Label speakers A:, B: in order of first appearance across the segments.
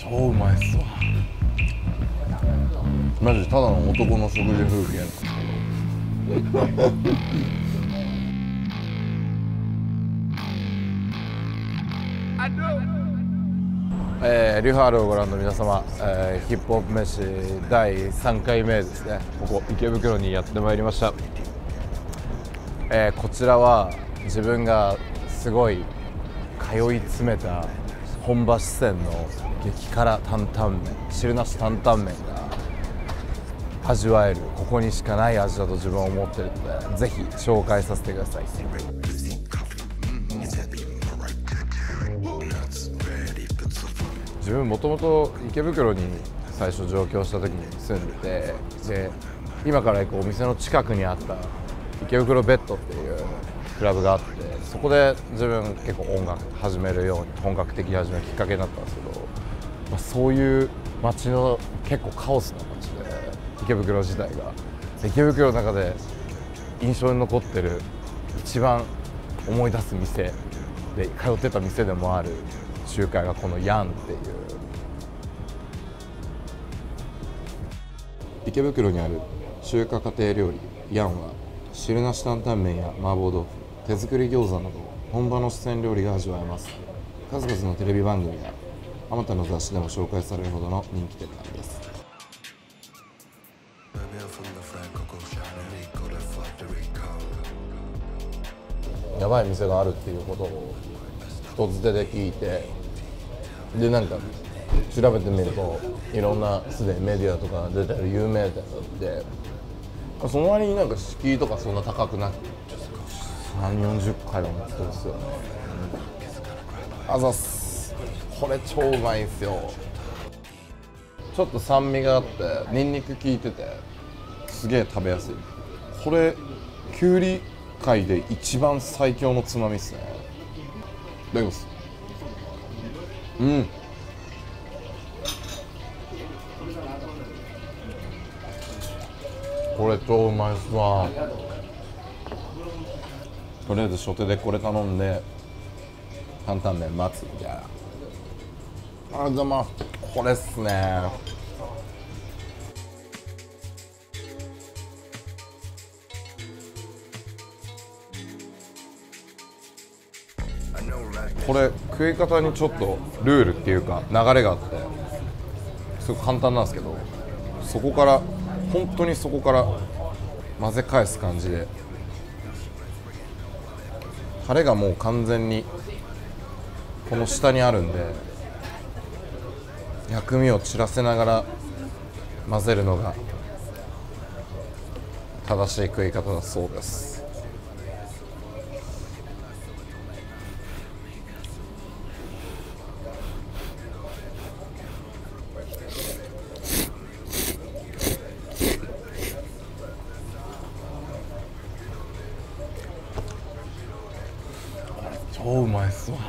A: 超うまいっすわ。マジただの男の食事風景なんですけどリュハールをご覧の皆様、ヒップホップ飯第3回目ですね。ここ池袋にやってまいりました。こちらは自分がすごい通い詰めた本場四川の激辛担々麺、汁なし担々麺が味わえる、ここにしかない味だと自分は思っているので、ぜひ紹介させてください。自分もともと池袋に最初上京した時に住んでて、で今から行くお店の近くにあった池袋ベッドっていうクラブがあって、そこで自分結構音楽始めるように本格的に始めるきっかけになったんですけど、そういう街の結構カオスな街で池袋自体が、池袋の中で印象に残ってる一番思い出す店で通ってた店でもある中華がこのヤンっていう池袋にある中華家庭料理ヤンは、汁なし担々麺や麻婆豆腐、手作り餃子など本場の四川料理が味わえます。数々のテレビ番組やあまたの雑誌でも紹介されるほどの人気店なんです。やばい店があるっていうことを人づてで聞いて、でなんか調べてみるといろんなすでにメディアとか出てる有名店だって、その割になんか敷居とかそんな高くなく3、40回は持ってるんですよね。あざっす。これ超うまいんすよ。ちょっと酸味があってニンニク効いててすげえ食べやすい。これきゅうり界で一番最強のつまみっすね。いただきます。これ超うまいっすわ。とりあえず初手でこれ頼んで担々麺待つみたいな。これっすね。これ食い方にちょっとルールっていうか流れがあって、すごく簡単なんですけど、そこから本当にそこから混ぜ返す感じで、タレがもう完全にこの下にあるんで、薬味を散らせながら混ぜるのが正しい食い方だそうです。超うまいっすわ。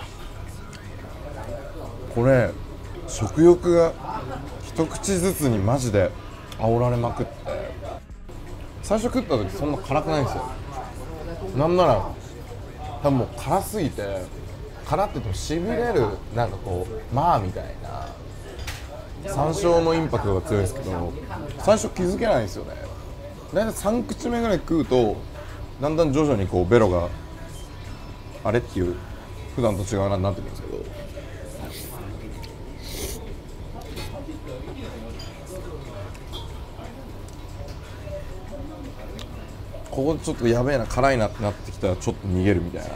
A: これ食欲が一口ずつにマジで煽られまくって、最初食った時そんな辛くないんですよ。なんなら多分もう辛すぎて、辛って言ってもしびれる、なんかこうみたいな山椒のインパクトが強いですけど、最初気づけないんですよね。だいたい3口目ぐらい食うとだんだん徐々にこうベロがあれっていう普段と違うなになってくるんですけど、ここでちょっとやべえな、辛いなってなってきたらちょっと逃げるみたいな。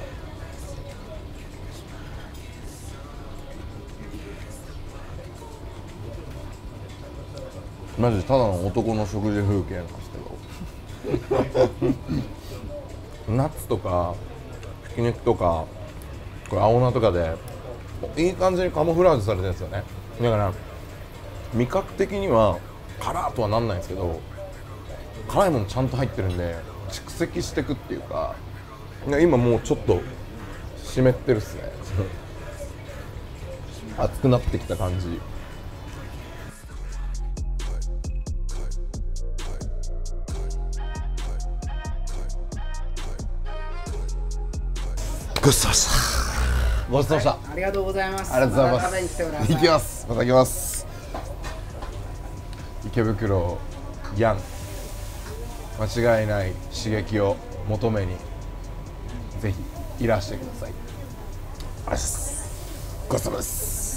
A: マジただの男の食事風景なんですけどナッツとかひき肉とかこれ青菜とかでいい感じにカモフラージュされてるんですよね。だから味覚的には辛とはなんないんですけど、辛いものちゃんと入ってるんで蓄積していくっていうか、今もうちょっと湿ってるっすね熱くなってきた感じ。ごちそうさまでした。ごちそうさまでした。
B: ありがとうございます。
A: ありがとうございます。
B: また食べに来てください。
A: 行きます。また行きます。
B: 池袋ヤン間違いない刺激を求めにぜひいらしてください。
A: ごちそうさまです。